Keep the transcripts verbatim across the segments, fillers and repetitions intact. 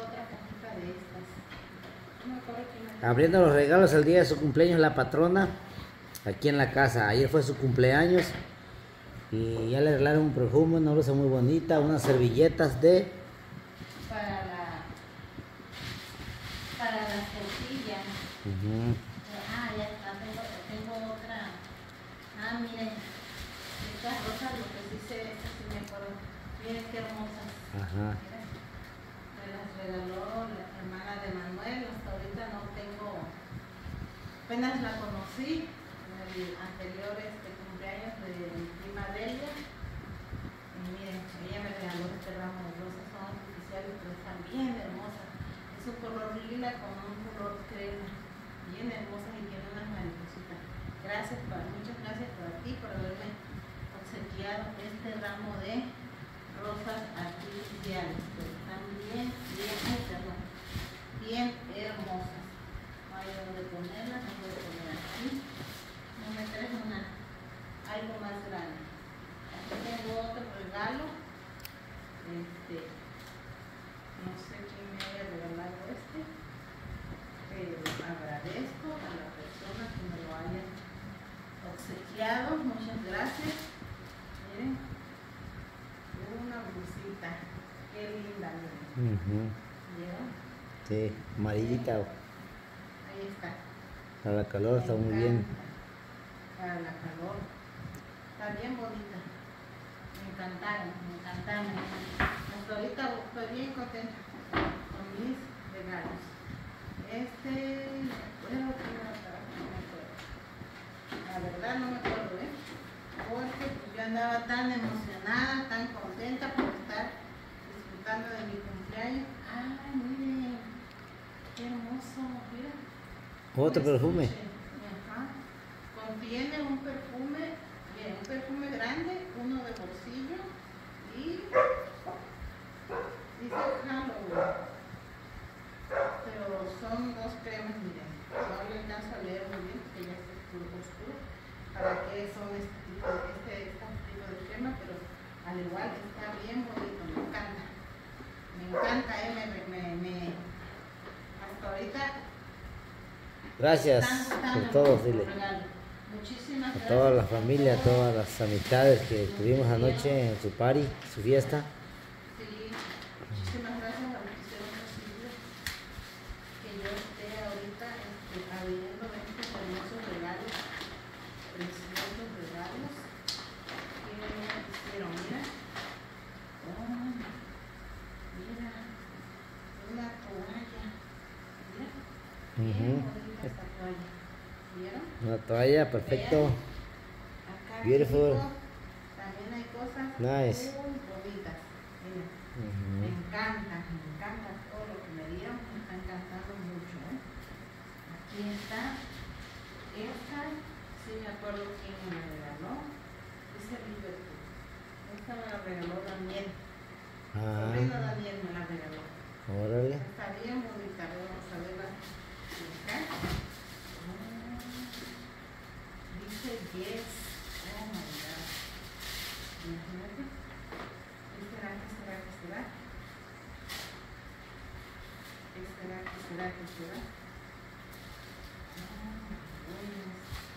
otra cajita de estas. No me acuerdo quién me... Abriendo los regalos el día de su cumpleaños la patrona aquí en la casa. Ayer fue su cumpleaños y ya le regalaron un perfume, una blusa muy bonita, unas servilletas de... Para la... Para las tortillas. Uh-huh. Ah, ya está, tengo, tengo otra. Ah, miren, estas rosas, lo que sí sé, estas sí me acuerdo. Miren qué hermosas. Ajá. Miren, me las regaló la hermana de Manuel. Hasta ahorita no tengo, apenas la conocí en el anterior este cumpleaños de mi prima Delia. Y miren, ella me regaló este ramo de rosas, son artificiales, pero están bien hermosas. Es un color lila con un color crema, bien hermosas y tiene unas maripositas. Gracias, para, muchas gracias por ti por haberme obsequiado este ramo de rosas artificiales, que están bien, bien, perdón, bien hermosas. No hay donde ponerlas, no puedo poner aquí. No me traes una, algo más grande. Aquí tengo otro regalo. Este, no sé quién me haya regalado este, pero agradezco a la persona que me lo haya obsequiado. Muchas gracias. Miren, una blusita, qué linda, miren. Uh-huh. ¿Vieron? Sí, amarillita. Ahí está. Para la calor está muy bien. Para la calor. Está bien bonita. Me encantaron, me encantaron. Hasta ahorita estoy bien contenta con mis regalos. Este, me acuerdo que era para no me acuerdo. La verdad no me acuerdo, ¿eh? Porque pues, yo andaba tan emocionada, tan contenta por estar disfrutando de mi cumpleaños. ¡Ay, miren! ¡Qué hermoso! Mira. Otro perfume. Ajá. Contiene un perfume, miren, un perfume grande, uno de bolsillo y dice Halloween. Pero son dos cremas, miren. No le alcanzo a leer muy bien porque ya está oscuro, oscuro. Para qué son este tipo, este, este tipo de crema, pero al igual está bien bonito, me encanta. Me encanta, eh, me, me, me, hasta ahorita. Gracias por todo, dile. Muchísimas A gracias. toda la familia, a todas las amistades que tuvimos anoche en su party, su fiesta. Sí, muchísimas gracias a los que hicieron posible que yo esté ahorita este, abriendo estos hermosos regalos, preciosos regalos que me hicieron. Mira, oh, mira, una toalla, mira, bien Uh-huh. bonita esta toalla, ¿vieron? Una toalla, perfecto. Acá Beautiful. abajo también hay cosas Nice. muy bonitas. Miren, Uh-huh. me encanta, me encanta todo lo que me dieron, me está encantando mucho. ¿eh? Aquí está, esta, sí me acuerdo quién me la regaló, dice Liverpool. Esta me la regaló Daniel. Ah, Sobrino Daniel me la regaló. órale. Está bien bonita, vamos a verla acá. Oh, dice yes. Oh my God. Imagínate. ¿Qué será? ¿Qué será? ¿Qué será? ¿Qué será? ¿Qué será? ¿Qué será? Oh my goodness.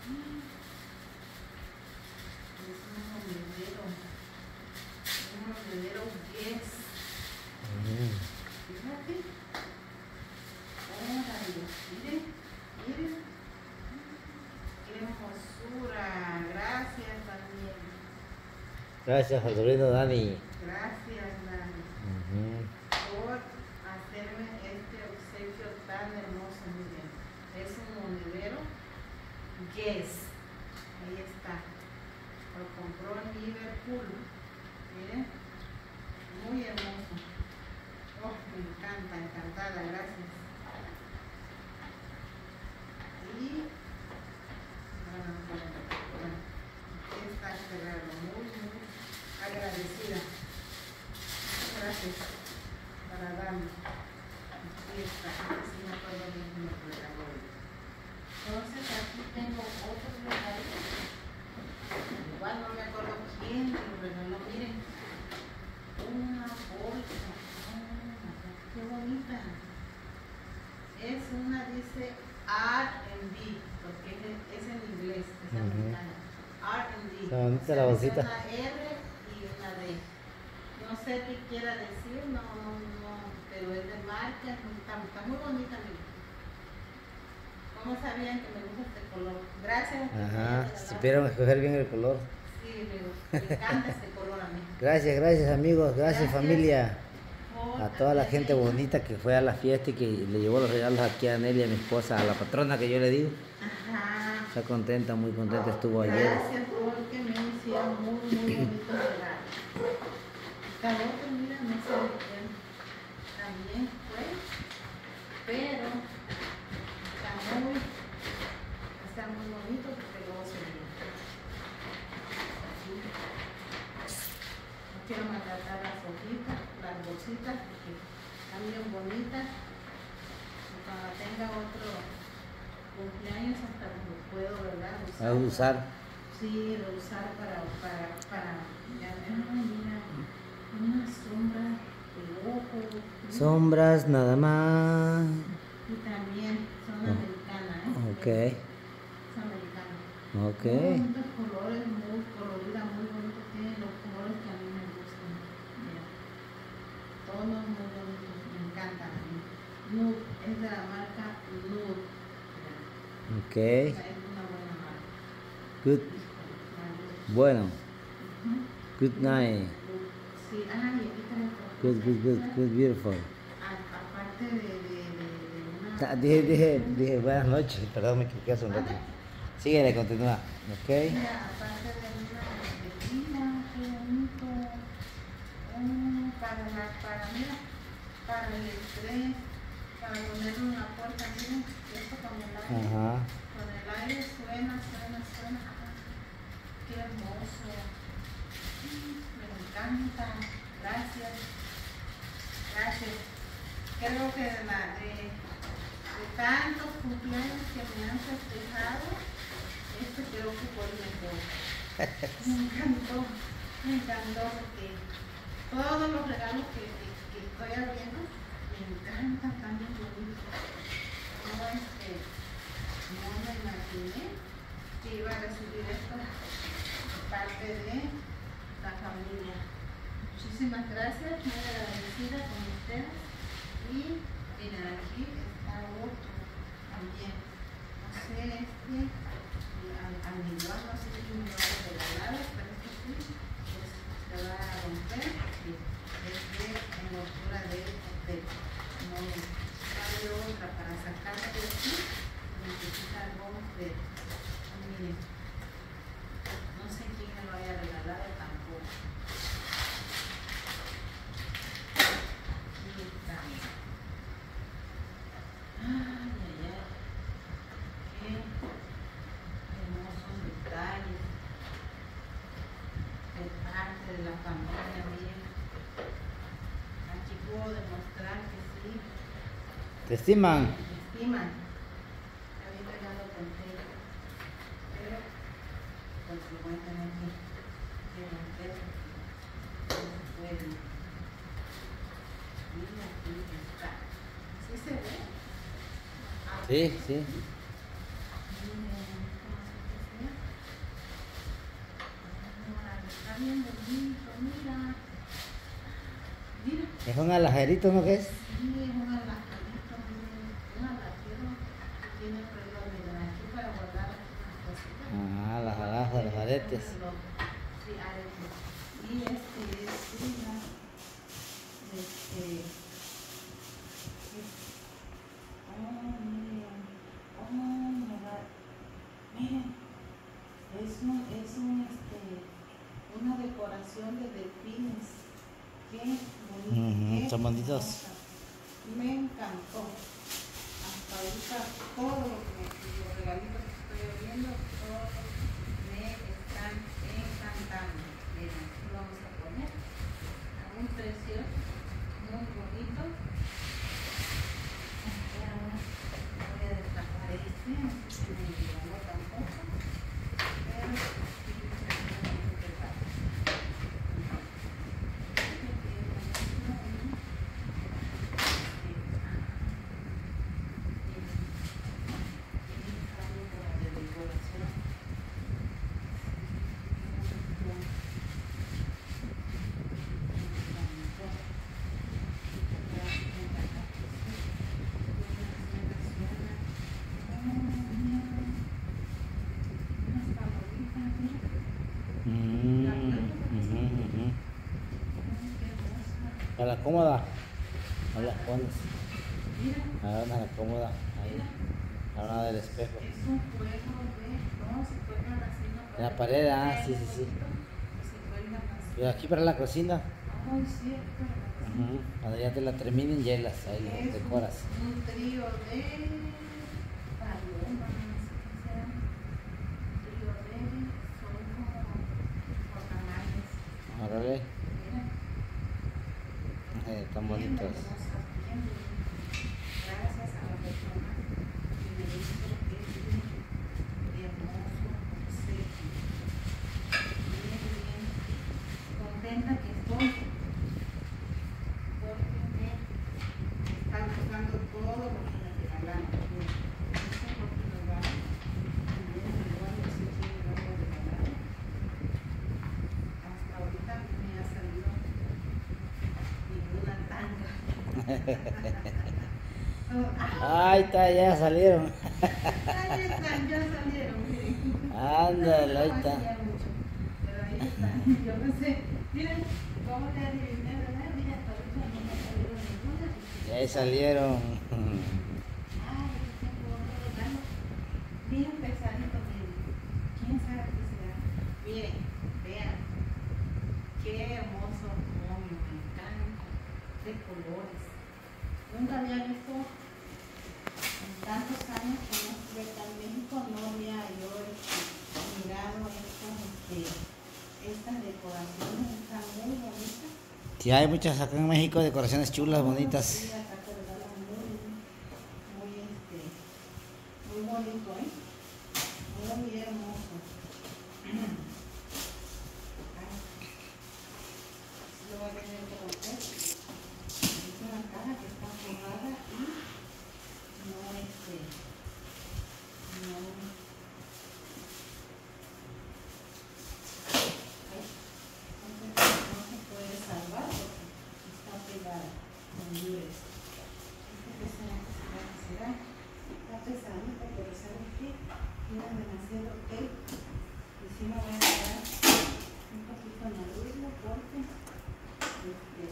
Es un monedero. Un monedero yes. Uh-huh. Fíjate. Órale, miren, miren. Qué hermosura. Gracias, Daniel. Gracias al sobrino Dani. Gracias, Dani, Uh-huh. por hacerme este obsequio tan hermoso. Miren, es un monedero. Yes. Ahí está. Lo compró en Liverpool. Miren. Muy hermoso. Oh, me encanta, encantada, gracias. Y bueno, bueno, bueno, aquí está este regalo, muy, muy agradecida. Muchas gracias para darme. Aquí está, aquí sí me acuerdo bien que me regaló. Entonces aquí tengo otro regalo. Igual no me acuerdo quién me lo regaló, miren. Una bolsa. Oh, qué bonita. bonita la bolsita. Una R y una D. No sé qué quiera decir, no, no, no, pero es de marca, está, está muy bonita. ¿Cómo sabían que me gusta este color? Gracias. Ajá, supieron escoger bien el color. Sí, me, me encanta este color a mí. Gracias, gracias amigos, gracias, Gracias. familia. Por A toda la gente atenderme. bonita que fue a la fiesta y que le llevó los regalos aquí a Nelly, a mi esposa, a la patrona que yo le digo. Ajá. Está contenta, muy contenta estuvo ayer. Gracias porque me hicieron muy, muy bonitos regalos. Esta otra, mira, no sé de quién también fue, pero está muy, está muy bonito porque luego se ve. Así. No quiero maltratar las hojitas, las bolsitas, porque están bien bonitas. Y cuando tenga otro cumpleaños hasta lo puedo, ¿verdad? A usar. Sí, reusar para, para, para, ya ven, mira, una sombra de ojo. Mira. Sombras nada más. Y también son Oh. americanas, ¿eh? Ok, Son americanas. ok. Muy bonitos colores, muy coloridas, muy bonitos. Tienen los colores que a mí me gustan. Mira. Tonos muy bonitos, me encantan a mí. Nude, es de la marca Nude. Mira. Ok, Esa es una buena marca. good. Bueno, Ujú. good night. Sí, ah, y aquí tenemos otra Good, good, good, cosa. good, beautiful. A- Aparte de, de, de, de una... Ah, Dije, dije, dije buenas noches, perdón, me equivoqué hace un rato. Síguele, continúa. Ok. Mira, aparte de una bebida, qué bonito. Mm, para la, para, mira, para el estrés, para ponerlo en la puerta, miren, esto con el aire, Ajá. con el aire suena, suena, suena. Ah, qué hermoso. Mm, me encanta. Gracias. Gracias. Creo que de, la, de, de tantos cumpleaños que me han festejado, este creo que fue el mejor. Me encantó, me encantó porque todos los regalos que, que, que estoy abriendo me encantan, tan bien bonitos. No, este, no me imaginé que iba a recibir esto de parte de la familia. Muchísimas gracias, muy agradecida con ustedes. Y miren, aquí está otro también. No sé, este, al, al igual, no sé si me lo va a regalar, pero este sí, pues se va a romper. Y es de envoltura de papel. No hay otra para sacarla de aquí. Necesita algo de, miren, no sé quién me lo vaya a regalar tampoco. Aquí está. Ay, ay, ay. Qué hermosos detalles de parte de la familia mía. Aquí puedo demostrar que sí, ¿Te estiman? me estiman. Está bien regalo contento. Pero, pues lo voy a tener que, que romper. No se puede. Mira, aquí está. ¿Sí se ve? Ah, Sí, sí. está bien bonito, mira. Mira, Es un alajerito, ¿no que es? sí, es una alajerito, miren, un alajero que tiene reloj, miren, aquí para guardar unas cositas. Ajá, las alhajas, los aretes. Sí, aretes. Y este es una, este, es- oh, miren, oh, mira, miren, es un, es un, este, una decoración de delfines. Qué bonito. Ujú, qué son bonitos. hermosa. Me encantó. Hasta ahorita todo lo que me, los regalitos que estoy abriendo, todos me están encantando. Miren, aquí lo vamos a poner. Un precioso, muy bonito. Y ahora voy a destapar este, no sé si me llegó tampoco, pero sí, muy pesado. Para la cómoda. No la pones. Mira, Ahora la cómoda. Ahí. mira. Ahora del espejo. Es un juego de. No, se cuelgan así, no. En la pared, ah, sí, sí, sí. Se cuelgan así. Pero aquí para la cocina. Ay, cierto. Ujú. Cuando ya te la terminen, hielas. Ahí Es las decoras. Un, un trío de palomas, ¿qué será? Un trío de. Son como guacamayas. Órale. Mira. Eh, tan Bien bonitos. hermosas, bien bonitas. Gracias a la persona que me hizo este hermoso obsequio. Bien, bien contenta que estoy porque me están gustando todo lo que me regalaron. Mira, esto es lo que me va también me lo van a decir que me lo han regalado. Hasta ahorita me ha salido ninguna tanga. Ahí está, ya salieron. Ahí están, ya salieron, miren. Ándale, ahí No está. maquillar mucho, pero ahí están. Yo pensé, miren, cómo le adiviné, ¿verdad? Mira, hasta ahorita no me salieron ninguna. Y ahí salieron. Ay, yo tengo otro regalo. Bien pesadito, miren. ¿Quién sabe qué será? Miren, vean. Qué hermoso moño, me encanta. De colores. Nunca había visto en tantos años que no estuve acá en México, no había yo este, mirado estas, este, estas decoraciones, están muy bonitas. Sí, hay muchas acá en México, decoraciones chulas, Sí, bonitas. acá te regalan muy, muy, este, muy bonito, ¿eh? Muy hermoso. Ay, lo voy a tener que romper. Es una caja que está forrada y no, este, no, ay, entonces no se puede salvar porque está pegada con dures. Este que será, que será, que será, está pesadito, pero ¿sabes qué? Tiene demasiado tape y si me voy a quedar un poquito en abrirlo porque, este,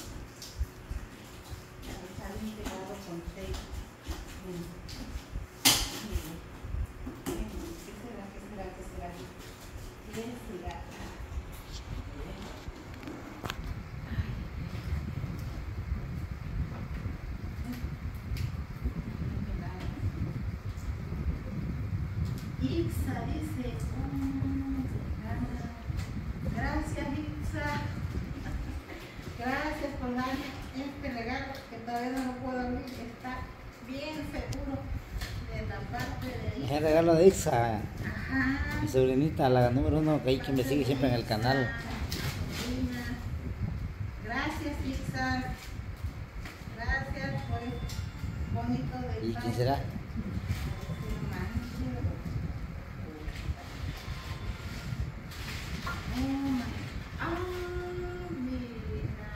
está bien pegado con tape. Miren. Miren. Miren. ¿Qué será? ¿Qué será? ¿Qué será? ¿Qué será? Miren. Ixa dice, oh, gracias Ixa, gracias por darme este regalo que todavía no lo puedo abrir, está bien seguro de la parte de Es ahí. el regalo de Ixa, Ajá. mi sobrinita, la número uno que, hay que me sigue siempre en el canal. Gracias Ixa, gracias por el bonito detalle. ¿Y quién será? Ah, mira.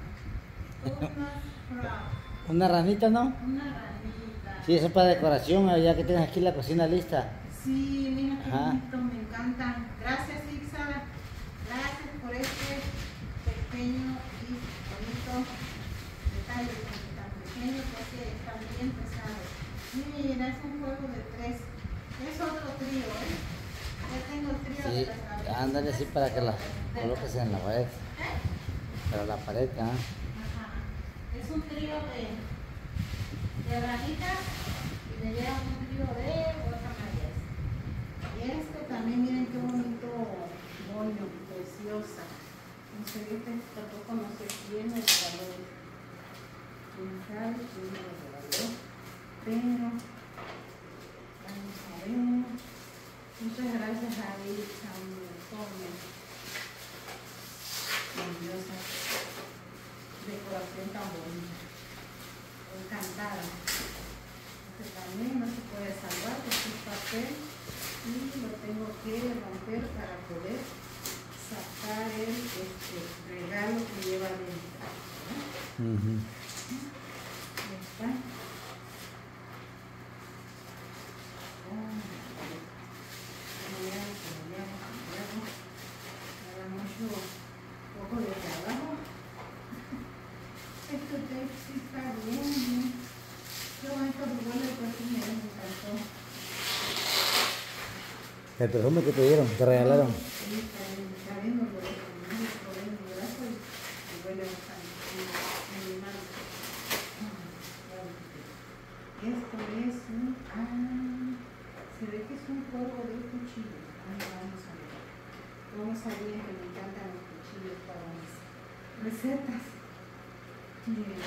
Una, Una ranita, ¿no? una ranita. Sí, eso es para decoración, ya que tienes aquí la cocina lista. Sí, mira qué Ajá. bonito, me encantan. Gracias, Ixa. Gracias por este pequeño y bonito detalle, porque tan pequeño porque están bien pesados. Mira, es un juego de tres. Es otro trío, ¿eh? Ya tengo el trío Sí, de las cabecitas. ándale así para que la De- coloques en la pared. ¿Eh? Para la pared, ¿ah? Ajá. Es un trío de, de ranitas y le lleva un trío de guacamayas. Y este también, miren qué bonito moño, preciosa. No sé, este tampoco no sé quién me regaló. Quién sabe quién me lo regaló. Pero, vamos a ver. Muchas gracias a Elsa, un montón. Grandiosa decoración tan bonita, encantada. Este también no se puede salvar porque es papel y lo tengo que romper para poder sacar el este, regalo que lleva dentro, ¿no? Ujú. Ahí está. Oh, como vean, como vean, como vean, me da mucho poco de trabajo. El perfume que te dieron, te regalaron. Sí, está bien, está bien, no lo dejo, no lo probé en mi brazo y, y huele bastante. En, en mi mano. Esto es un... Ah, se ve que es un polvo de cuchillo. Ay, vamos a ver. ¿Cómo sabían que me encantan los cuchillos para mis recetas? Miren.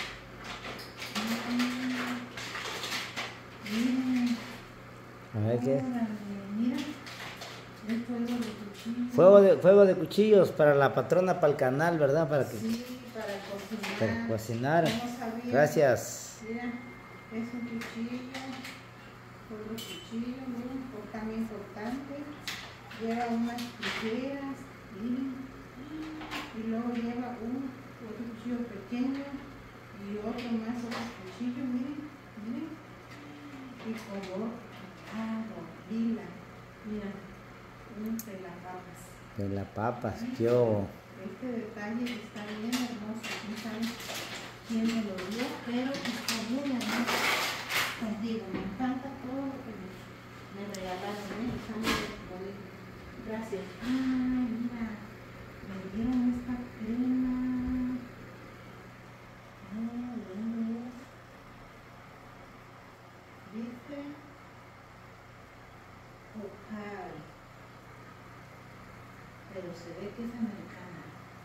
Ah, miren. A ver qué. Órale, mira. Es fuego de cuchillo. Fuego de, fuego de cuchillos para la patrona, para el canal, ¿verdad? Para que Sí, para cocinar. para cocinar. ¿Cómo sabían? Gracias. Mira, es un cuchillo, otro cuchillo, miren, por- también importante. Lleva unas tijeras, miren, y luego lleva un otro cuchillo pequeño y otro más, otro cuchillo, miren, miren, y color dorado, lila, mira, un pelapapas. De la papas, yo. Este detalle está bien hermoso, no saben quién me lo dio, pero está muy hermoso. Les digo, me encanta todo lo que me, me regalaron, ¿eh? Está muy bonito. Gracias. Ay, mira, me dieron esta crema. Ah, ¿de dónde es? ¿Viste? Ocari. Pero se ve que es americana.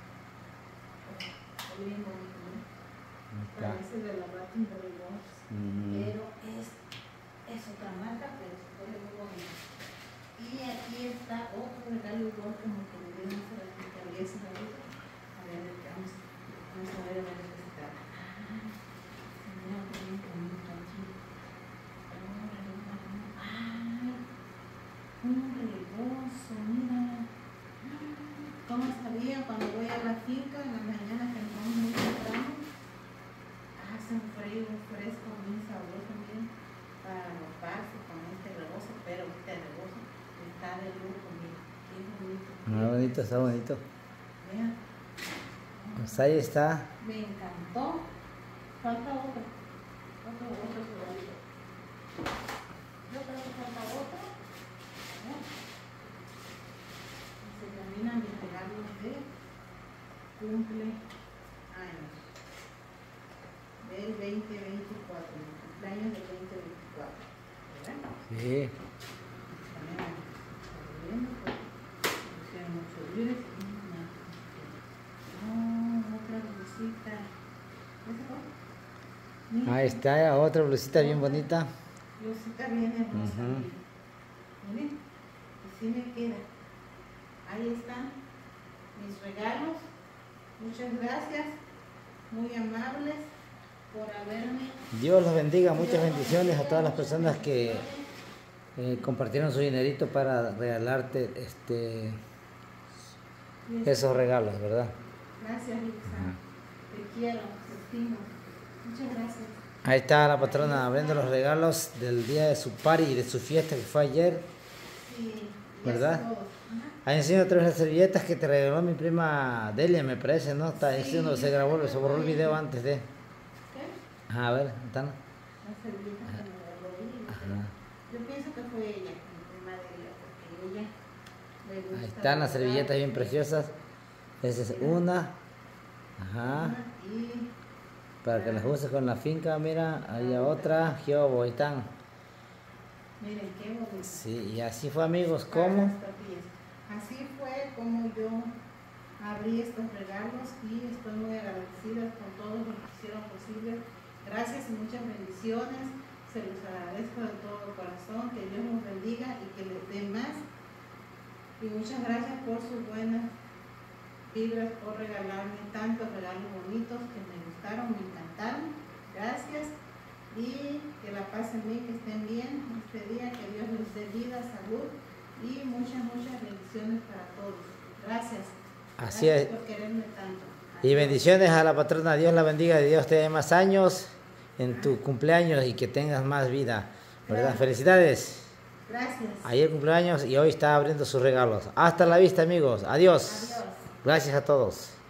Está bien bonito, ¿no? Acá. Parece de la Latin Rewards, Mm. pero es, es otra marca, pero se ve muy bonito. Y aquí está otro regalo igual como que me dieron hace ratito, había ese regalo. A ver, vamos, vamos a ver a ver de qué se trata. Ah, se mira qué bien bonito aquí. Órale, órale. Ay, un rebozo, mira. ¿Cómo sabía cuando voy a la finca en la mañana que nos vamos muy temprano? Hace un frío, un fresco, muy sabroso, miren, para mojarse con este rebozo, pero este rebozo está de lujo, miren, qué bonito. Muy bonito, está bonito. Vean, Pues ahí está. me encantó. Falta otro, otro, otro probadito. Yo creo que falta otro. A ver. Se terminan mis regalos de cumpleaños del veinte veinticuatro, el cumpleaños del veinte veinticuatro, ¿verdad? Sí. También está viendo, pues, pusieron muchos vídeos y una. Oh, otra blusita. ¿Esa fue? Mira, Ahí está, otra blusita bien bonita. blusita bien hermosa, Ujú. miren. Miren, así me queda. Ahí están mis regalos. Muchas gracias, muy amables por haberme. Dios los bendiga, muchas bendiciones a todas las personas que eh, compartieron su dinerito para regalarte este esos regalos, ¿verdad? Gracias, Lisa. Te quiero, te estimo. Muchas gracias. Ahí está la patrona abriendo los regalos del día de su party y de su fiesta que fue ayer. Sí, y ¿Verdad? eso todo. Ajá. Ahí enseño otra vez las servilletas que te regaló mi prima Delia, me parece, ¿no? Está Sí, diciendo, se grabó, se borró el video antes de. ¿Qué? Ajá, a ver, ¿están? Las servilletas que me regaló ella. Ajá. Yo pienso que fue ella, mi prima de ella, porque ella le gusta. Ahí están las bordar. servilletas bien preciosas. Esa es una. Ajá. Y Para que las uses con la finca, mira, hay otra. Jehová, ahí están. miren qué bonito. Sí, y así fue, amigos, Para ¿cómo? las tortillas. Así fue como yo abrí estos regalos y estoy muy agradecida con todos los que hicieron posible. Gracias y muchas bendiciones. Se los agradezco de todo corazón. Que Dios los bendiga y que les dé más. Y muchas gracias por sus buenas vibras, por regalarme tantos regalos bonitos que me gustaron, me encantaron. Gracias. Y que la pasen bien, que estén bien este día. Que Dios les dé vida, salud. Y muchas, muchas bendiciones para todos. Gracias. Así Gracias es. por quererme tanto. Y bendiciones a la patrona. Dios la bendiga, y Dios te dé más años en tu cumpleaños y que tengas más vida, ¿verdad? Gracias. Felicidades. Gracias. Ayer cumpleaños y hoy está abriendo sus regalos. Hasta la vista, amigos. Adiós. Adiós. Gracias a todos.